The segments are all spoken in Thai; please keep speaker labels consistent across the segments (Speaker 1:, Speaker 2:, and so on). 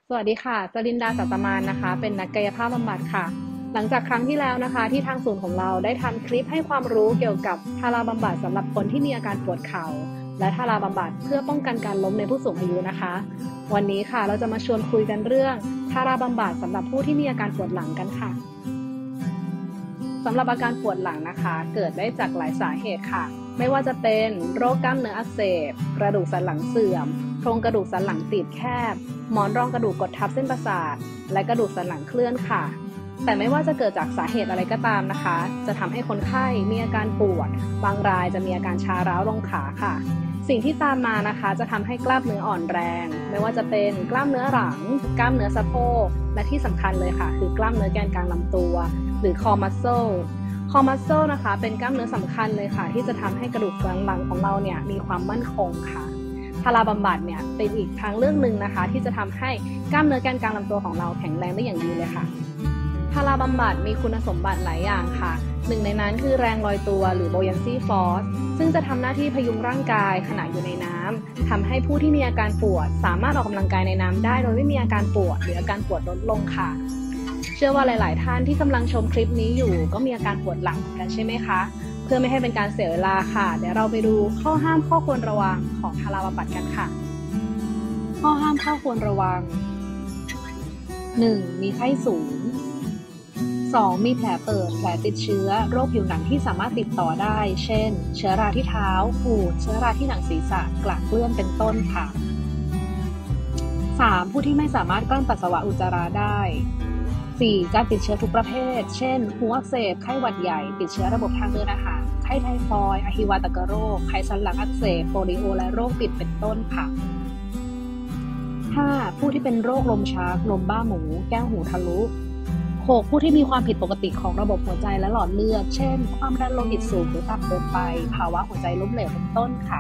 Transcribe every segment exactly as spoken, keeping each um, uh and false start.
Speaker 1: สวัสดีค่ะสลินดา สัตตมานนะคะเป็นนักกายภาพบำบัดค่ะหลังจากครั้งที่แล้วนะคะที่ทางศูนย์ของเราได้ทำคลิปให้ความรู้เกี่ยวกับทาราบำบัดสำหรับคนที่มีอาการปวดเข่าและทาราบำบัดเพื่อป้องกันการล้มในผู้สูงอายุนะคะวันนี้ค่ะเราจะมาชวนคุยกันเรื่องทาราบำบัดสำหรับผู้ที่มีอาการปวดหลังกันค่ะสำหรับอาการปวดหลังนะคะเกิดได้จากหลายสาเหตุค่ะไม่ว่าจะเป็นโรคกล้ามเนื้ออักเสบกระดูกสันหลังเสื่อมโครงกระดูกสันหลังตีบแคบหมอนรองกระดูกกดทับเส้นประสาทและกระดูกสันหลังเคลื่อนค่ะแต่ไม่ว่าจะเกิดจากสาเหตุอะไรก็ตามนะคะจะทำให้คนไข้มีอาการปวดบางรายจะมีอาการชาร้าวลงขาค่ะสิ่งที่ตามมานะคะจะทำให้กล้ามเนื้ออ่อนแรงไม่ว่าจะเป็นกล้ามเนื้อหลังกล้ามเนื้อสะโพกและที่สำคัญเลยค่ะคือกล้ามเนื้อแกนกลางลำตัวหรือ core muscle core muscle นะคะเป็นกล้ามเนื้อสำคัญเลยค่ะที่จะทำให้กระดูกสันหลังของเราเนี่ยมีความมั่นคงค่ะทาราบำบัดเนี่ยเป็นอีกทางเลือกหนึ่งนะคะที่จะทำให้กล้ามเนื้อแกนกลางลำตัวของเราแข็งแรงได้อย่างดีเลยค่ะทาราบำบัดมีคุณสมบัติหลายอย่างค่ะหนึ่งในนั้นคือแรงลอยตัวหรือ buoyancy force ซึ่งจะทำหน้าที่พยุงร่างกายขณะอยู่ในน้ำทำให้ผู้ที่มีอาการปวดสามารถออกกำลังกายในน้ำได้โดยไม่มีอาการปวดหรืออาการปวดลดลงค่ะเชื่อว่าหลายๆท่านที่กำลังชมคลิปนี้อยู่ก็มีอาการปวดหลังกันใช่ไหมคะเพื่อไม่ให้เป็นการเสียเวลาค่ะเดี๋ยวเราไปดูข้อห้ามข้อควรระวังของทาราบำบัดกันค่ะข้อห้ามข้อควรระวัง หนึ่ง. มีไข้สูง สอง. มีแผลเปิดแผลติดเชื้อโรคผิวหนังที่สามารถติดต่อได้เช่นเชื้อราที่เท้าหูดเชื้อราที่หนังศีรษะกระเปื้อนเป็นต้นค่ะ สาม. ผู้ที่ไม่สามารถกลั้นปัสสาวะอุจจาระได้สี่. การติดเชื้อทุกประเภทเช่นหูอักเสบไข้หวัดใหญ่ติดเชื้อระบบทางเดินอาหารไข้ไทฟอยด์อหิวาตกโรคไขสันหลังอักเสบโปลิโอและโรคบิดเป็นต้นค่ะ ห้า. ผู้ที่เป็นโรคลมชักลมบ้าหมูแก้วหูทะลุ หก. ผู้ที่มีความผิดปกติของระบบหัวใจและหลอดเลือดเช่นความดันโลหิตสูงหรือต่ำเกินไปภาวะหัวใจล้มเหลวเป็นต้นค่ะ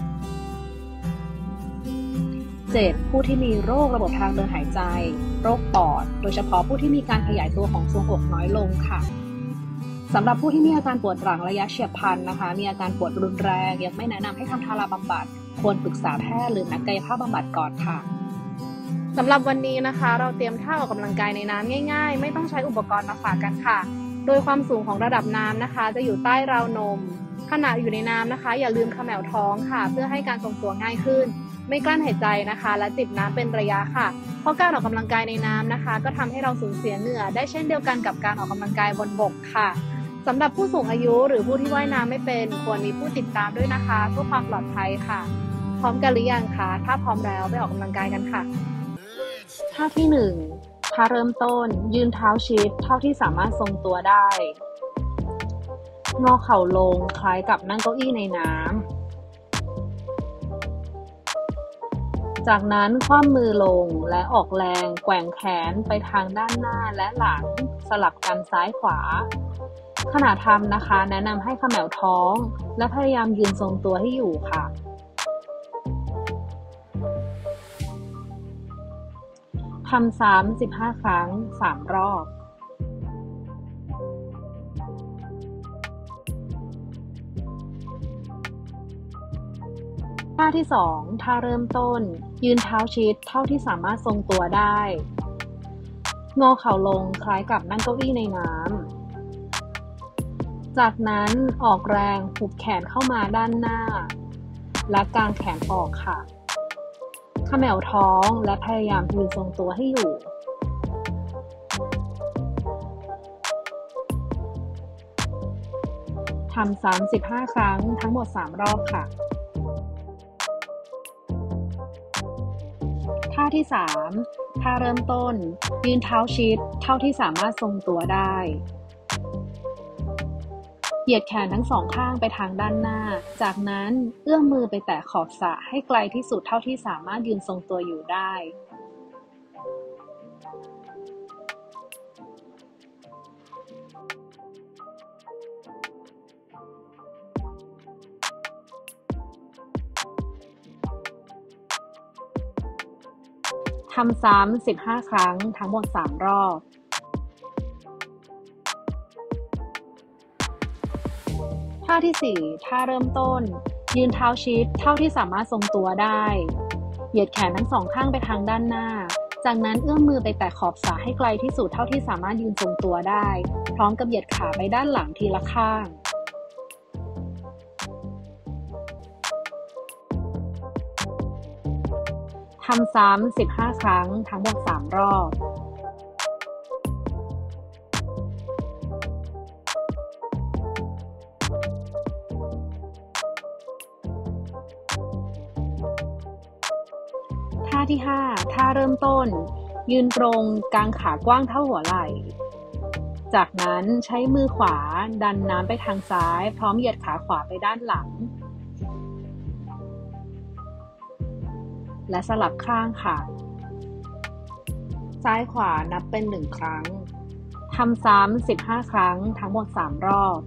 Speaker 1: เจ็ด. ผู้ที่มีโรคระบบทางเดินหายใจโรคปอดโดยเฉพาะผู้ที่มีการขยายตัวของทรวงอกน้อยลงค่ะสำหรับผู้ที่มีอาการปวดหลังระยะเฉียบพลันนะคะมีอาการปวดรุนแรงยังไม่แนะนำให้ทำทาราบำบัดควรปรึกษาแพทย์หรือนักกายภาพบำบัดก่อนค่ะสำหรับวันนี้นะคะเราเตรียมท่าออกกำลังกายในน้ำง่ายๆไม่ต้องใช้อุปกรณ์มาฝากกันค่ะโดยความสูงของระดับน้ำนะคะจะอยู่ใต้ราวนมขณะอยู่ในน้ำนะคะอย่าลืมเขม่าท้องค่ะเพื่อให้การทรงตัวง่ายขึ้นไม่กลั้นหายใจนะคะและจิบน้ำเป็นระยะค่ะเพราะการออกกำลังกายในน้ำนะคะก็ทำให้เราสูญเสียเหงื่อได้เช่นเดียวกันกับการออกกำลังกายบนบกค่ะสำหรับผู้สูงอายุหรือผู้ที่ว่ายน้ำไม่เป็นควรมีผู้ติดตามด้วยนะคะเพื่อความปลอดภัยค่ะพร้อมกันหรือยังคะถ้าพร้อมแล้วไปออกกำลังกายกันค่ะท่าที่หนึ่งท่าเริ่มต้นยืนเท้าชิดเท่าที่สามารถทรงตัวได้งอเข่าลงคล้ายกับนั่งเก้าอี้ในน้ำจากนั้นคว่ำมือลงและออกแรงแกว่งแขนไปทางด้านหน้าและหลังสลับกันซ้ายขวาขณะทำนะคะแนะนำให้เขม่าท้องและพยายามยืนทรงตัวให้อยู่ค่ะทำซ้ำสิบห้าครั้งสามรอบท่าที่สองท่าเริ่มต้นยืนเท้าชิดเท่าที่สามารถทรงตัวได้งอเข่าลงคล้ายกับนั่งเก้าอี้ในน้ำจากนั้นออกแรงหุบแขนเข้ามาด้านหน้าและกางแขนออกค่ะเขม่าท้องและพยายามยืนทรงตัวให้อยู่ทำซ้ำสิบห้าครั้งทั้งหมดสามรอบค่ะท่าที่สามท่าเริ่มต้นยืนเท้าชิดเท่าที่สามารถทรงตัวได้เหยียดแขนทั้งสองข้างไปทางด้านหน้าจากนั้นเอื้อมมือไปแตะขอบสระให้ไกลที่สุดเท่าที่สามารถยืนทรงตัวอยู่ได้ทำซ้ำสิบห้าครั้งทั้งหมดสามรอบท่าที่สี่ท่าเริ่มต้นยืนเท้าชิดเท่าที่สามารถทรงตัวได้เหยียดแขนทั้งสองข้างไปทางด้านหน้าจากนั้นเอื้อมมือไปแตะขอบสระให้ไกลที่สุดเท่าที่สามารถยืนทรงตัวได้พร้อมกับเหยียดขาไปด้านหลังทีละข้างทำซ้ำสิบห้าครั้งทั้งหมดสามรอบท่าที่ห้าท่าเริ่มต้นยืนตรงกางขากว้างเท่าหัวไหล่จากนั้นใช้มือขวาดันน้ำไปทางซ้ายพร้อมเหยียดขาขวาไปด้านหลังและสลับข้างค่ะซ้ายขวานับเป็นหนึ่งครั้งทำซ้ำสิบห้าครั้งทั้งหมดสามรอบ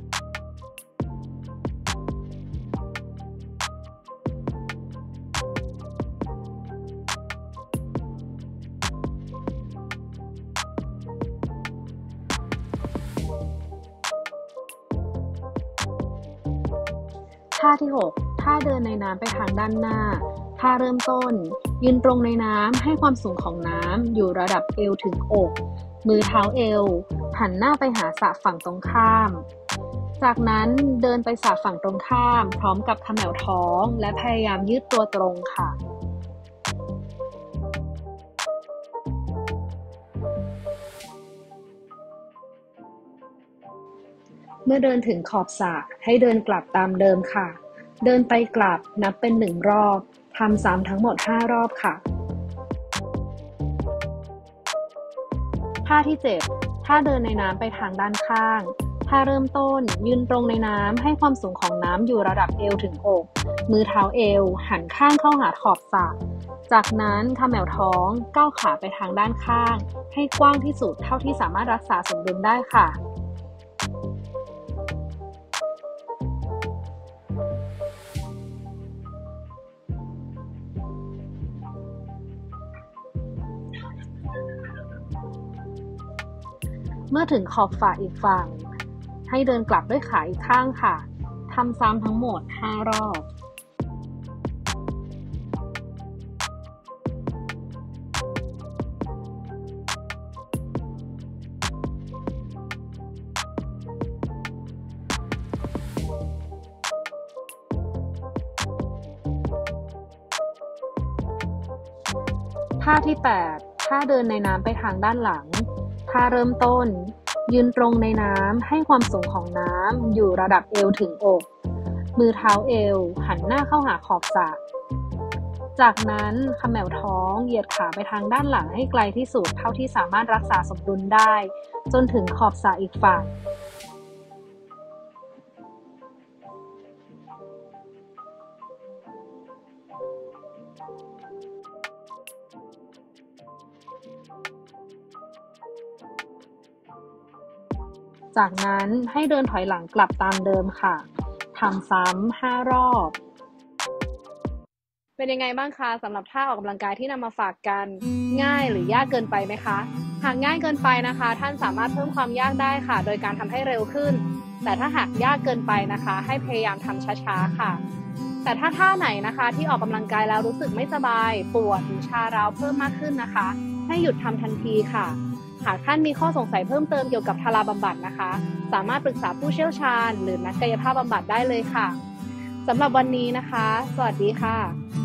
Speaker 1: ท่าที่หกท่าเดินในน้ำไปทางด้านหน้าท่าเริ่มต้นยืนตรงในน้ำให้ความสูงของน้ำอยู่ระดับเอวถึงอกมือเท้าเอวหันหน้าไปหาสระฝั่งตรงข้ามจากนั้นเดินไปสระฝั่งตรงข้ามพร้อมกับเขม่าท้องและพยายามยืดตัวตรงค่ะเมื่อเดินถึงขอบสระให้เดินกลับตามเดิมค่ะเดินไปกลับนับเป็นหนึ่งรอบทำซ้ำทั้งหมดห้ารอบค่ะท่าที่เจ็ดท่าเดินในน้ำไปทางด้านข้างท่าเริ่มต้นยืนตรงในน้ำให้ความสูงของน้ำอยู่ระดับเอวถึงอกมือเท้าเอวหันข้างเข้าหาขอบสระจากนั้นเขม่าท้องก้าวขาไปทางด้านข้างให้กว้างที่สุดเท่าที่สามารถรักษาสมดุลได้ค่ะเมื่อถึงขอบสระอีกฝั่งให้เดินกลับด้วยขาอีกข้างค่ะทำซ้ำทั้งหมดห้ารอบท่าที่แปดท่าเดินในน้ำไปทางด้านหลังท่าเริ่มต้นยืนตรงในน้ำให้ความสูงของน้ำอยู่ระดับเอวถึงอกมือเท้าเอวหันหน้าเข้าหาขอบสระจากนั้นเขม่าท้องเหยียดขาไปทางด้านหลังให้ไกลที่สุดเท่าที่สามารถรักษาสมดุลได้จนถึงขอบสระอีกฝั่งจากนั้นให้เดินถอยหลังกลับตามเดิมค่ะทำซ้ำห้ารอบเป็นยังไงบ้างคะสำหรับท่าออกกำลังกายที่นำมาฝากกันง่ายหรือยากเกินไปไหมคะหากง่ายเกินไปนะคะท่านสามารถเพิ่มความยากได้ค่ะโดยการทำให้เร็วขึ้นแต่ถ้าหากยากเกินไปนะคะให้พยายามทำช้าๆค่ะแต่ถ้าท่าไหนนะคะที่ออกกำลังกายแล้วรู้สึกไม่สบายปวดหรือชาร้าวเพิ่มมากขึ้นนะคะให้หยุดทำทันทีค่ะหากท่านมีข้อสงสัยเพิ่มเติมเกี่ยวกับทาราบำบัดนะคะสามารถปรึกษาผู้เชี่ยวชาญหรือนักกายภาพบำบัดได้เลยค่ะสำหรับวันนี้นะคะสวัสดีค่ะ